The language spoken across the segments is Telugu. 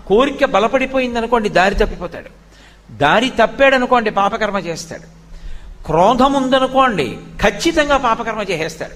కోరిక బలపడిపోయిందనుకోండి దారి తప్పిపోతాడు. దారి తప్పాడనుకోండి పాపకర్మ చేస్తాడు. క్రోధం ఉందనుకోండి ఖచ్చితంగా పాపకర్మ చేసేస్తాడు.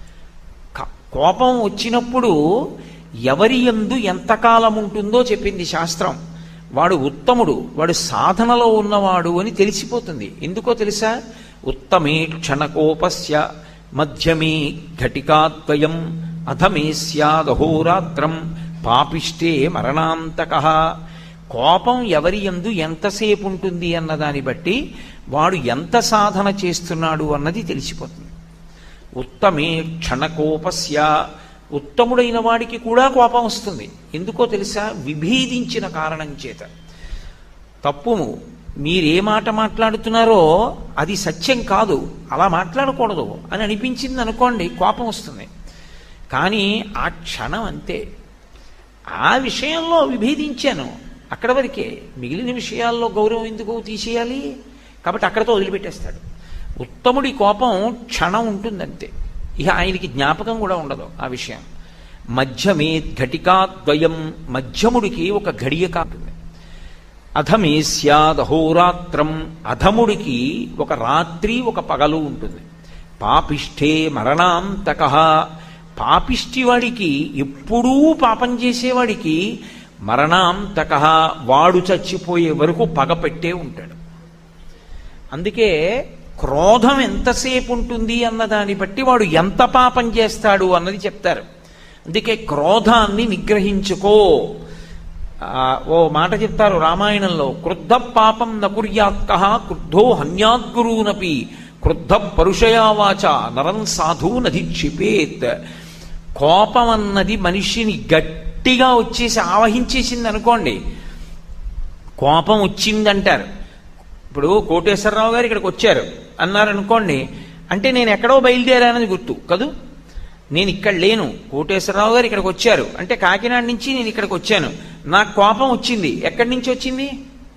కోపం వచ్చినప్పుడు ఎవరి యందు ఎంతకాలం ఉంటుందో చెప్పింది శాస్త్రం. వాడు ఉత్తముడు, వాడు సాధనలో ఉన్నవాడు అని తెలిసిపోతుంది. ఎందుకో తెలుసా? ఉత్తమే క్షణకోపస్య మధ్యమే ఘటికాద్వయం అధమే స్యాదహోరాత్రం పాపిష్టే మరణాంతకః. కోపం ఎవరి యందు ఎంతసేపు ఉంటుంది అన్నదాన్ని బట్టి వాడు ఎంత సాధన చేస్తున్నాడు అన్నది తెలిసిపోతుంది. ఉత్తమే క్షణకోపస్య, ఉత్తముడైన వాడికి కూడా కోపం వస్తుంది. ఎందుకో తెలుసా? విభేదించిన కారణం చేత. తప్పు, మీరే మాట మాట్లాడుతున్నారో అది సత్యం కాదు, అలా మాట్లాడకూడదు అని అనిపించింది అనుకోండి, కోపం వస్తుంది. కానీ ఆ క్షణం అంతే. ఆ విషయంలో విభేదించాను, అక్కడ వరకే. మిగిలిన విషయాల్లో గౌరవం ఎందుకు తీసేయాలి? కాబట్టి అక్కడతో వదిలిపెట్టేస్తాడు. ఉత్తముడి కోపం క్షణం ఉంటుందంతే, ఇక ఆయనకి జ్ఞాపకం కూడా ఉండదు ఆ విషయం. మధ్యమే ఘటికాద్వయం, మధ్యముడికి ఒక ఘడియ కాఉంటుంది. అధమే స్యాదహోరాత్రం, అధముడికి ఒక రాత్రి ఒక పగలు ఉంటుంది. పాపిష్ఠే మరణాంతకః, పాపిష్టివాడికి, ఎప్పుడూ పాపం చేసేవాడికి మరణాంతకః, వాడు చచ్చిపోయే వరకు పగ పెట్టే ఉంటాడు. అందుకే క్రోధం ఎంతసేపు ఉంటుంది అన్నదాన్ని బట్టి వాడు ఎంత పాపం చేస్తాడు అన్నది చెప్తారు. అందుకే క్రోధాన్ని నిగ్రహించుకో. ఓ మాట చెప్తారు రామాయణంలో, క్రుద్ధ పాపం నకుర్యాత్కః క్రుద్ధో హన్యాద్గురూనపి క్రుద్ధ పరుషయావాచ నరం సాధు నధిక్షిపేత్. కోపం అన్నది మనిషిని గట్టిగా వచ్చేసి ఆవహించేసింది అనుకోండి, కోపం వచ్చిందంటారు. ఇప్పుడు కోటేశ్వరరావు గారు ఇక్కడికి వచ్చారు అన్నారనుకోండి, అంటే నేను ఎక్కడో బయలుదేరానని గుర్తు కదూ. నేను ఇక్కడ లేను, కోటేశ్వరరావు గారు ఇక్కడికి వచ్చారు అంటే కాకినాడ నుంచి నేను ఇక్కడికి వచ్చాను. నాకు కోపం వచ్చింది, ఎక్కడి నుంచి వచ్చింది?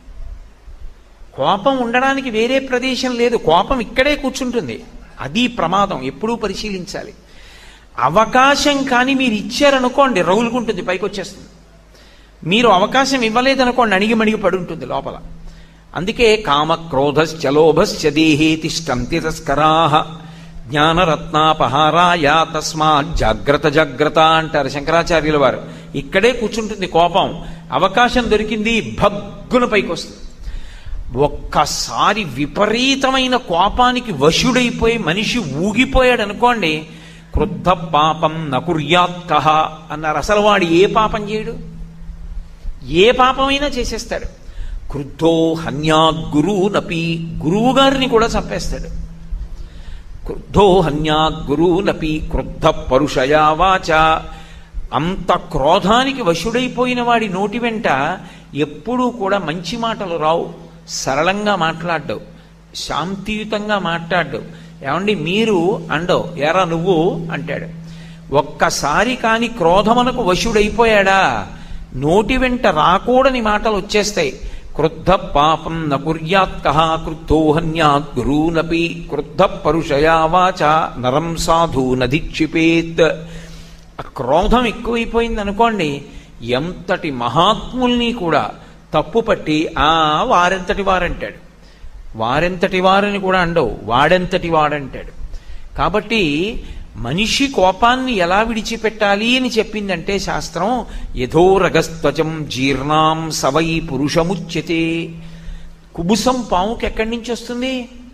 కోపం ఉండడానికి వేరే ప్రదేశం లేదు, కోపం ఇక్కడే కూర్చుంటుంది. అది ప్రమాదం, ఎప్పుడూ పరిశీలించాలి. అవకాశం కానీ మీరు ఇచ్చారనుకోండి రగులుకుంటుంది, పైకి వచ్చేస్తుంది. మీరు అవకాశం ఇవ్వలేదనుకోండి అణిగిమణిగి పడి ఉంటుంది లోపల. అందుకే కామక్రోధశ్చ లోభశ్చ దేహే తిష్టంతి తస్కరాః జ్ఞానరత్నాపహారాయ తస్మాత్ జాగ్రత్త జాగ్రత్త అంటారు శంకరాచార్యుల వారు. ఇక్కడే కూర్చుంటుంది కోపం. అవకాశం దొరికింది, భగ్గున పైకి వస్తుంది. ఒక్కసారి విపరీతమైన కోపానికి వశుడైపోయి మనిషి ఊగిపోయాడు అనుకోండి, క్రుద్ధ పాపం నకుర్యాత్కః అన్నారు. అసలు వాడు ఏ పాపం చేయడు, ఏ పాపమైనా చేసేస్తాడు. క్రుద్ధో హన్యాద్గురూనపి, గురువు గారిని కూడా చంపేస్తాడు. క్రుద్ధో హన్యాద్గురూనపి క్రుద్ధ పరుషయావాచ. అంత క్రోధానికి వశుడైపోయిన వాడి నోటి వెంట ఎప్పుడూ కూడా మంచి మాటలు రావు. సరళంగా మాట్లాడ్డావు, శాంతియుతంగా మాట్లాడ్డావు. ఏమండి మీరు అండవు, ఎరా నువ్వు అంటాడు. ఒక్కసారి కాని క్రోధమునకు వశుడైపోయాడా, నోటి వెంట రాకూడని మాటలు వచ్చేస్తాయి. క్రుద్ధ పాపం నకుర్యాత్కః క్రుద్ధో హన్యాద్గురూనపి క్రుద్ధ పరుషయావాచ నరం సాధు నధిక్షిపేత్. ఆ క్రోధం ఎక్కువైపోయింది అనుకోండి, ఎంతటి మహాత్ముల్ని కూడా తప్పుపట్టి వారెంతటి వారంటాడు. వారెంతటి వారని కూడా అండవు, వాడెంతటి వాడంటాడు. కాబట్టి మనిషి కోపాన్ని ఎలా విడిచిపెట్టాలి అని చెప్పిందంటే శాస్త్రం, యథోరగస్త్వచం జీర్ణాం సవై పురుషముచ్యతే. కుబుసం పాముకి ఎక్కడి నుంచి వస్తుంది?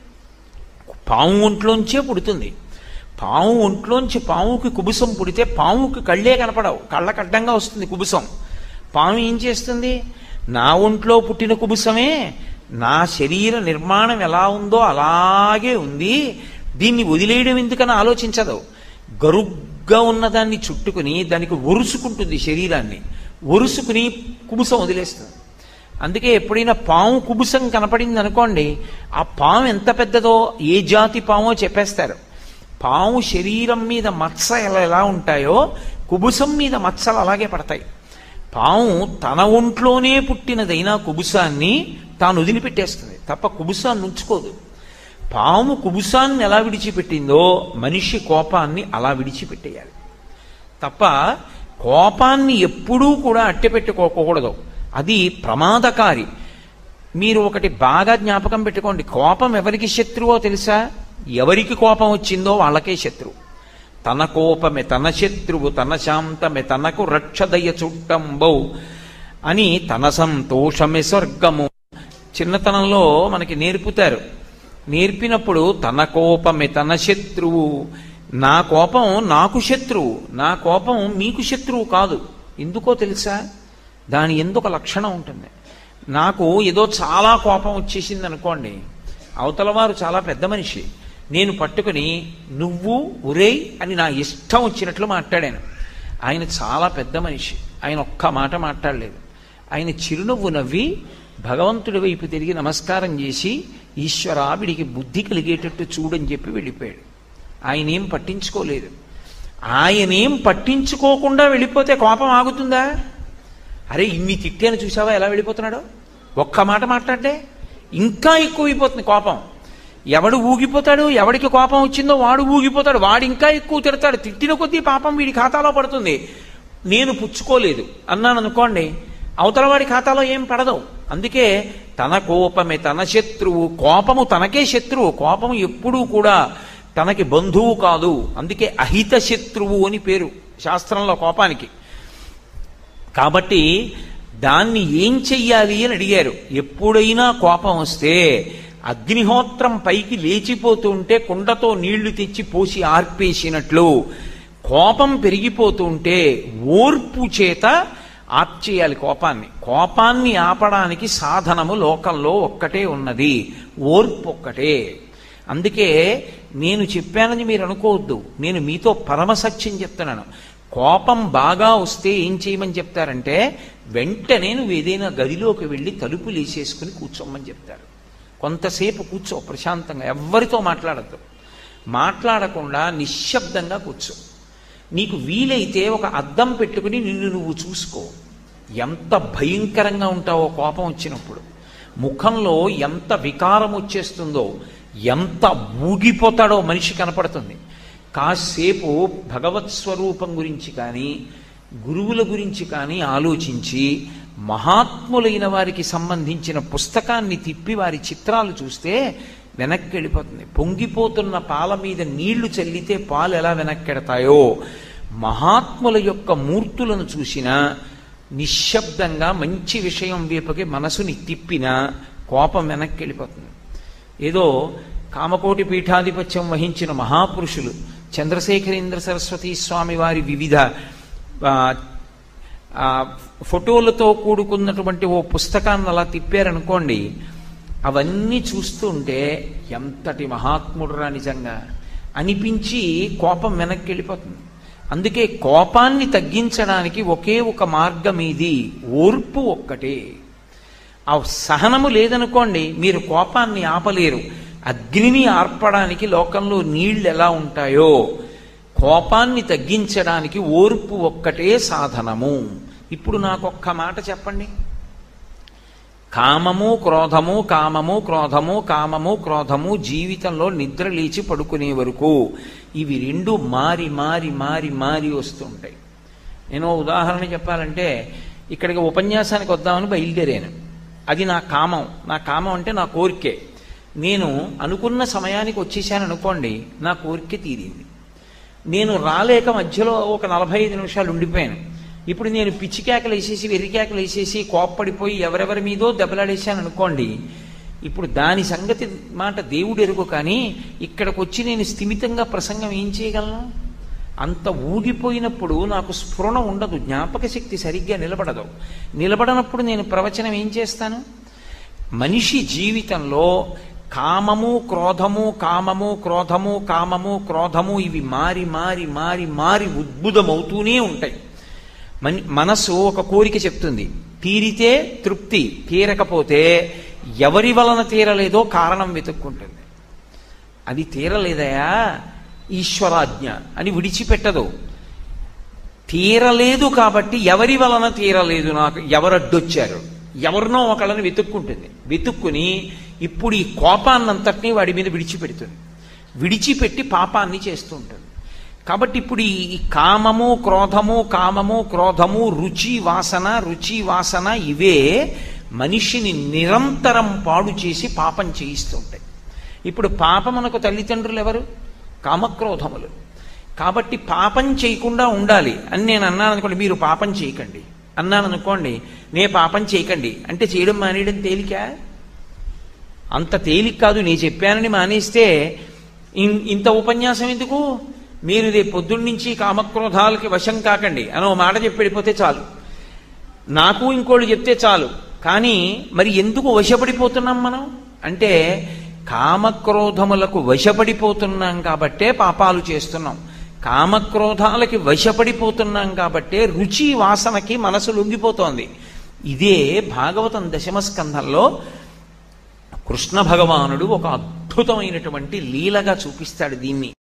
పాము ఒంట్లోంచే పుడుతుంది. పాము ఒంట్లోంచి పాముకి కుబుసం పుడితే పాముకి కళ్ళే కనపడవు, కళ్ళకు అడ్డంగా వస్తుంది కుబుసం. పాము ఏం చేస్తుంది? నా ఒంట్లో పుట్టిన కుబుసమే నా శరీర నిర్మాణం ఎలా ఉందో అలాగే ఉంది, దీన్ని వదిలేయడం ఎందుకని ఆలోచించదు. గరుగ్గా ఉన్నదాన్ని చుట్టుకుని దానికి ఒరుసుకుంటుంది, శరీరాన్ని ఒరుసుకుని కుబుసం వదిలేస్తుంది. అందుకే ఎప్పుడైనా పాము కుబుసం కనపడింది అనుకోండి, ఆ పాము ఎంత పెద్దదో ఏ జాతి పామో చెప్పేస్తారు. పాము శరీరం మీద మచ్చలు ఎలా ఉంటాయో కుబుసం మీద మచ్చలు అలాగే పడతాయి. పాము తన ఒంట్లోనే పుట్టినదైనా కుబుసాన్ని తాను వదిలిపెట్టేస్తుంది తప్ప కుబుసాన్ని ఉంచుకోదు. పాము కుబుసాన్ని ఎలా విడిచిపెట్టిందో మనిషి కోపాన్ని అలా విడిచిపెట్టేయాలి తప్ప కోపాన్ని ఎప్పుడూ కూడా అట్టెపెట్టుకోకూడదు. అది ప్రమాదకారి. మీరు ఒకటి బాగా జ్ఞాపకం పెట్టుకోండి, కోపం ఎవరికి శత్రువో తెలుసా? ఎవరికి కోపం వచ్చిందో వాళ్ళకే శత్రువు. తన కోపమే తన శత్రువు, తన శాంతమే తనకు రక్షదయ చుట్టంబౌ అని తన సంతోషమే స్వర్గము. చిన్నతనంలో మనకి నేర్పుతారు. నేర్పినప్పుడు తన కోపమే తన శత్రువు, నా కోపం నాకు శత్రువు, నా కోపం మీకు శత్రువు కాదు. ఎందుకో తెలుసా? దాని ఎందుకు లక్షణం ఉంటుంది. నాకు ఏదో చాలా కోపం వచ్చేసింది అనుకోండి, అవతలవారు చాలా పెద్ద మనిషి, నేను పట్టుకుని నువ్వు ఒరేయ్ అని నా ఇష్టం వచ్చినట్లు మాట్లాడాను. ఆయన చాలా పెద్ద మనిషి, ఆయన ఒక్క మాట మాట్లాడలేదు. ఆయన చిరునవ్వు నవ్వి భగవంతుడి వైపు తిరిగి నమస్కారం చేసి, ఈశ్వరా వీడికి బుద్ధి కలిగేటట్టు చూడని చెప్పి వెళ్ళిపోయాడు. ఆయనేం పట్టించుకోలేదు. ఆయనేం పట్టించుకోకుండా వెళ్ళిపోతే కోపం ఆగుతుందా? అరే ఇన్ని తిట్టాను చూసావా ఎలా వెళ్ళిపోతున్నాడో, ఒక్క మాట మాట్లాడే ఇంకా ఎక్కువైపోతుంది కోపం. ఎవడు ఊగిపోతాడు, ఎవడికి కోపం వచ్చిందో వాడు ఊగిపోతాడు, వాడు ఇంకా ఎక్కువ తిడతాడు. తిట్టిన కొద్దీ పాపం వీడి ఖాతాలో పడుతుంది. నేను పుచ్చుకోలేదు అన్నాను అనుకోండి, అవతల వాడి ఖాతాలో ఏం పడదు. అందుకే తన కోపమే తన శత్రువు, కోపము తనకే శత్రువు. కోపము ఎప్పుడూ కూడా తనకి బంధువు కాదు. అందుకే అహిత శత్రువు అని పేరు శాస్త్రంలో కోపానికి. కాబట్టి దాన్ని ఏం చెయ్యాలి అని అడిగారు. ఎప్పుడైనా కోపం వస్తే అగ్నిహోత్రం పైకి లేచిపోతూ ఉంటే కుండతో నీళ్లు తెచ్చి పోసి ఆర్పేసినట్లు కోపం పెరిగిపోతూ ఉంటే ఓర్పు చేత ఆర్చేయాలి కోపాన్ని. కోపాన్ని ఆపడానికి సాధనము లోకంలో ఒక్కటే ఉన్నది, ఓర్పు ఒక్కటే. అందుకే నేను చెప్పానని మీరు అనుకోవద్దు, నేను మీతో పరమసత్యం చెప్తున్నాను. కోపం బాగా వస్తే ఏం చేయమని చెప్తారంటే, వెంటనే నువ్వు ఏదైనా గదిలోకి వెళ్ళి తలుపులు వేసేసుకుని కూర్చోమని చెప్తారు. కొంతసేపు కూర్చో ప్రశాంతంగా, ఎవ్వరితో మాట్లాడద్దు. మాట్లాడకుండా నిశ్శబ్దంగా కూర్చో. నీకు వీలైతే ఒక అద్దం పెట్టుకుని నిన్ను నువ్వు చూసుకో. ఎంత భయంకరంగా ఉంటావో కోపం వచ్చినప్పుడు, ముఖంలో ఎంత వికారం వచ్చేస్తుందో, ఎంత ఊగిపోతాడో మనిషి కనపడుతుంది. కాసేపు భగవత్ స్వరూపం గురించి కానీ గురువుల గురించి కానీ ఆలోచించి మహాత్ములైన వారికి సంబంధించిన పుస్తకాన్ని తిప్పి వారి చిత్రాలు చూస్తే వెనక్కి వెళ్ళిపోతుంది. పొంగిపోతున్న పాల మీద నీళ్లు చల్లితే పాలు ఎలా వెనక్కెడతాయో, మహాత్ముల యొక్క మూర్తులను చూసినా నిశ్శబ్దంగా మంచి విషయం వైపుకి మనసుని తిప్పినా కోపం వెనక్కి వెళ్ళిపోతుంది. ఏదో కామకోటి పీఠాధిపత్యం వహించిన మహాపురుషులు చంద్రశేఖరేంద్ర సరస్వతి స్వామి వారి వివిధ ఫోటోలతో కూడుకున్నటువంటి ఓ పుస్తకాన్ని అలా తిప్పారనుకోండి, అవన్నీ చూస్తూ ఉంటే ఎంతటి మహాత్ముడురా నిజంగా అనిపించి కోపం వెనక్కి వెళ్ళిపోతుంది. అందుకే కోపాన్ని తగ్గించడానికి ఒకే ఒక మార్గం ఇది, ఓర్పు ఒక్కటే. ఆ సహనము లేదనుకోండి మీరు కోపాన్ని ఆపలేరు. అగ్నిని ఆర్పడానికి లోకంలో నీళ్లు ఎలా ఉంటాయో, కోపాన్ని తగ్గించడానికి ఓర్పు ఒక్కటే సాధనము. ఇప్పుడు నాకొక్క మాట చెప్పండి. కామము క్రోధము, కామము క్రోధము, కామము క్రోధము జీవితంలో నిద్ర లేచి పడుకునే వరకు ఇవి రెండు మారి మారి మారి మారి వస్తుంటాయి. నేను ఉదాహరణ చెప్పాలంటే, ఇక్కడికి ఉపన్యాసానికి వద్దామని బయలుదేరాను. అది నా కామం. నా కామం అంటే నా కోరికే. నేను అనుకున్న సమయానికి వచ్చేసాను అనుకోండి, నా కోరిక తీరింది. నేను రాలేక మధ్యలో ఒక 45 నిమిషాలు ఉండిపోయాను. ఇప్పుడు నేను పిచ్చి కేకలు వేసేసి వెర్రి కేకలు వేసేసి కోప్పడిపోయి ఎవరెవరి మీదో దెబ్బలాడేశాను అనుకోండి, ఇప్పుడు దాని సంగతి మాట దేవుడు ఎరుగు. కానీ ఇక్కడికి వచ్చి నేను స్థిమితంగా ప్రసంగం ఏం చేయగలను? అంత ఊగిపోయినప్పుడు నాకు స్ఫురణ ఉండదు, జ్ఞాపక శక్తి సరిగ్గా నిలబడదు. నిలబడనప్పుడు నేను ప్రవచనం ఏం చేస్తాను? మనిషి జీవితంలో కామము క్రోధము, కామము క్రోధము, కామము క్రోధము ఇవి మారి మారి మారి మారి ఉద్భుతమవుతూనే ఉంటాయి. మనసు ఒక కోరిక చెప్తుంది, తీరితే తృప్తి, తీరకపోతే ఎవరి వలన తీరలేదో కారణం వెతుక్కుంటుంది. అది తీరలేదయా ఈశ్వరాజ్ఞ అని విడిచిపెట్టదు. తీరలేదు కాబట్టి ఎవరి వలన తీరలేదు, నాకు ఎవరడ్డొచ్చారు, ఎవరినో ఒకళ్ళని వెతుక్కుంటుంది. వెతుక్కుని ఇప్పుడు ఈ కోపాన్నంతటినీ వాడి మీద విడిచిపెడుతుంది. విడిచిపెట్టి పాపాన్ని చేస్తూ ఉంటుంది. కాబట్టి ఇప్పుడు ఈ కామము క్రోధము రుచి వాసన ఇవే మనిషిని నిరంతరం పాడు చేసి పాపం చేయిస్తుంటాయి. ఇప్పుడు పాపమునకు తల్లిదండ్రులు ఎవరు? కామక్రోధములు. కాబట్టి పాపం చేయకుండా ఉండాలి అని నేను అన్నాను అనుకోండి, మీరు పాపం చేయకండి అన్నాను అనుకోండి, నే పాపం చేయకండి అంటే చేయడం మానేయడం తేలిక? అంత తేలిక కాదు. నేను చెప్పానని మానేస్తే ఇంత ఉపన్యాసం ఎందుకు? మీరు రేపు పొద్దున్న నుంచి కామక్రోధాలకి వశం కాకండి అని ఓ మాట చెప్పి వెళ్ళిపోతే చాలు, నాకు ఇంకోళ్ళు చెప్తే చాలు. కానీ మరి ఎందుకు వశపడిపోతున్నాం మనం అంటే, కామక్రోధములకు వశపడిపోతున్నాం కాబట్టే పాపాలు చేస్తున్నాం. కామక్రోధాలకి వశపడిపోతున్నాం కాబట్టే రుచి వాసనకి మనసు లొంగిపోతోంది. ఇదే భాగవతం 10వ స్కంధంలో కృష్ణ భగవానుడు ఒక అద్భుతమైనటువంటి లీలగా చూపిస్తాడు దీన్ని.